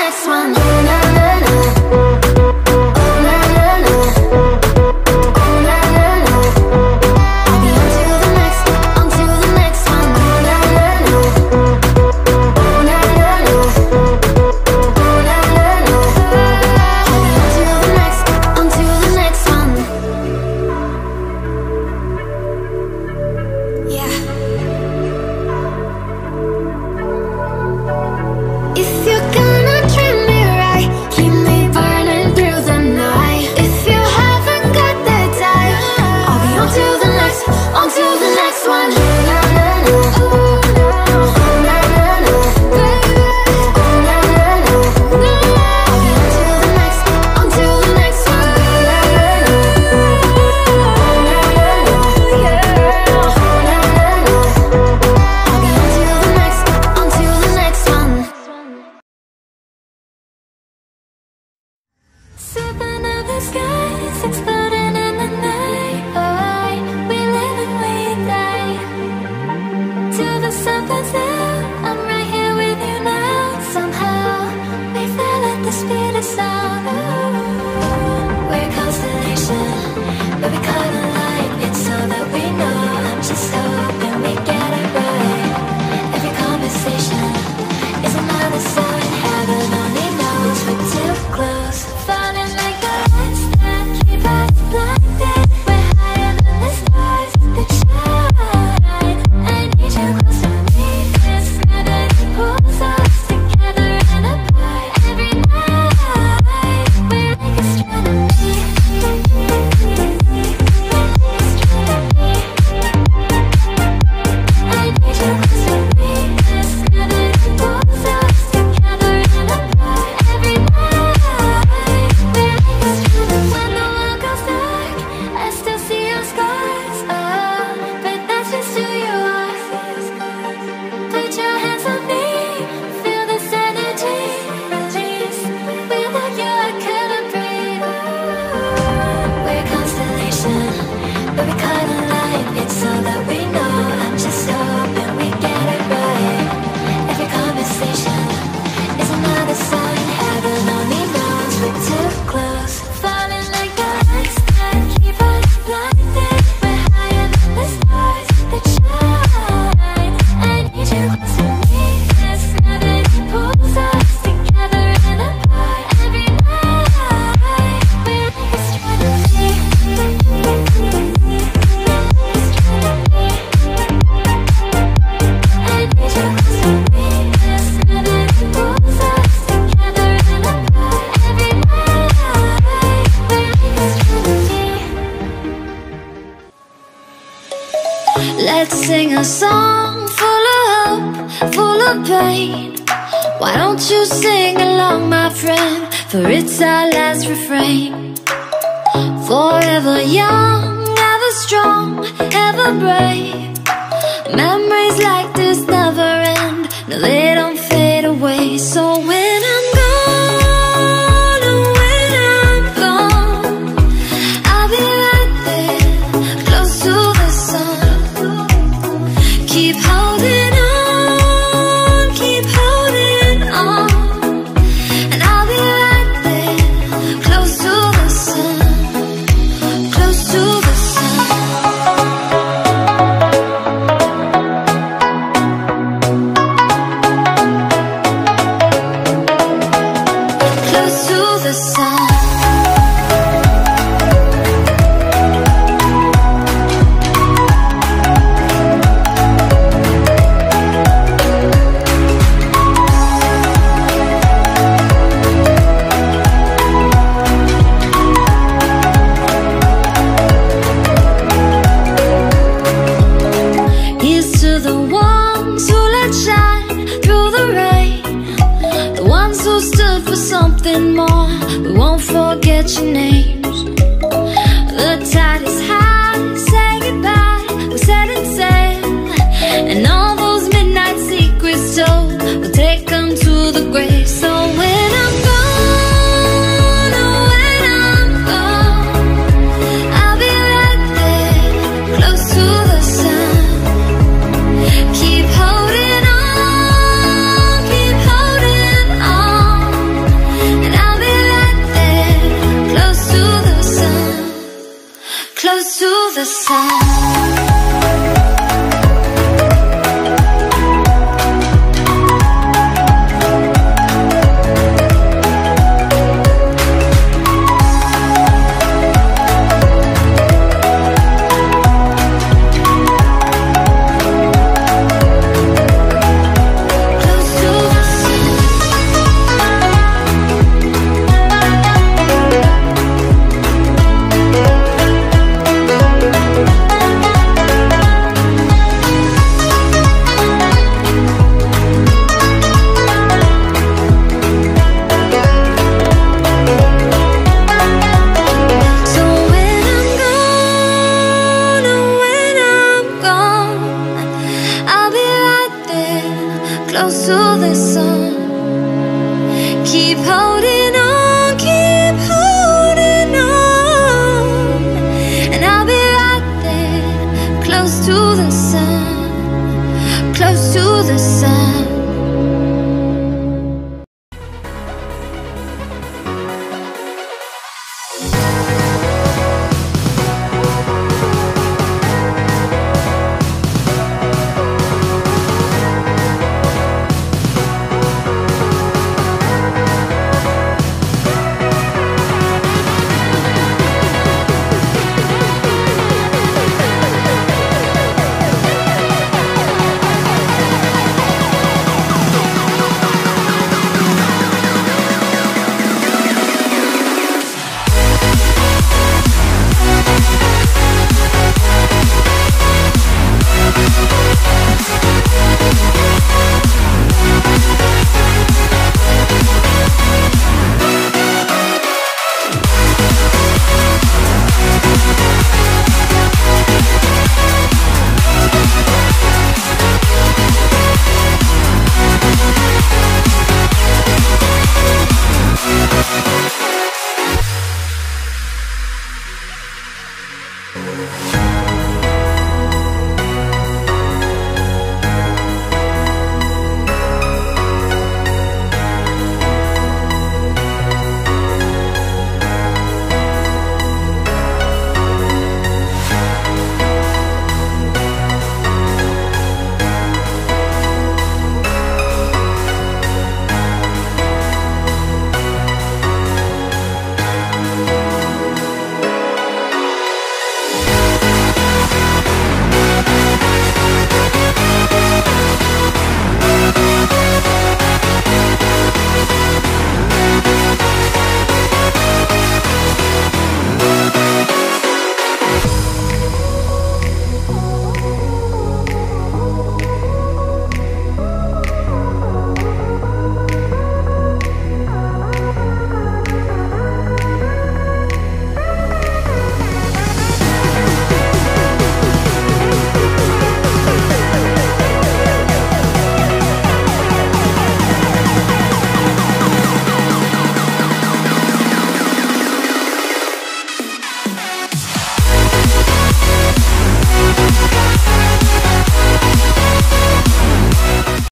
next one. Oh, na, na, na. Oh, na, na, na. Oh, na, na, na. I'll be on to the next, on to the next one. Oh, na, na, na. Oh, na, na, na. Oh, na, na, na. I'll be on to the next, on to the next one. Yeah. If you're gonna treat me right, keep me burning through the night. If you haven't got that time, I'll be on to the next, on to the next one. Oh, na, na, na. Oh, na, na, na. Oh, na, na, na. I'll be on to the next, on to the next one. Oh, na, na, na. Oh, na, na, na. Oh, na, na, na. I'll be on to the next, on to the next one. Sipping of the skies, exploding in the night. Oh, we live and we die. Till the sun burns out, I'm right here with you now. Somehow, we fell at the speed of sound. Oh, we're a constellation, but we caught a light. It's all that we know. I'm just hoping we get it right. Every conversation is another sign. Heaven only knows we're too close. Falling like the lights that keep us blinded. We're higher than the stars that shine. I need you close to me. This gravity pulls us together and apart. Every night we're like astronomy. I need you close to me. This gravity pulls us together and apart. Every night we're like astronomy. When the world goes dark, I still see your scars. Oh, but that's just who you are. Put your hands on me, feel this energy release. Without you I couldn't breathe. We're a constellation, but we caught a light. It's all that we know. I'm just hoping we get it right. Every conversation is another sign. Heaven only knows we're too close. Falling like the lights that keep us blinded. We're higher than the stars that shine. I need you close to me. This gravity pulls us together and apart. Every night we're like astronomy. I need you close to me. This gravity pulls us together and apart. Every night we're like astronomy. Let's sing a song full of hope, full of pain. Why don't you sing along, my friend? For it's our last refrain. Forever young, ever strong, ever brave. Memories like this never end. No, they don't fade away. So when I'm gone, oh, when I'm gone, I'll be right there, close to the sun. Keep holding on, keep holding on. And I'll be right there, close to the sun, close to the sun. Close to the sun. Here's to the ones who let shine through the rain, the ones who stood for something more. We won't forget your names. The tide is high, say goodbye, we're setting sail. And all those midnight secrets told, we'll take them to the grave. So when I'm gone, oh, when I'm gone, I'll be right there, close to the sun. Keep holding on, keep holding on. close to the sun. Keep holding on, keep holding on, and I'll be right there, close to the sun, close to the sun.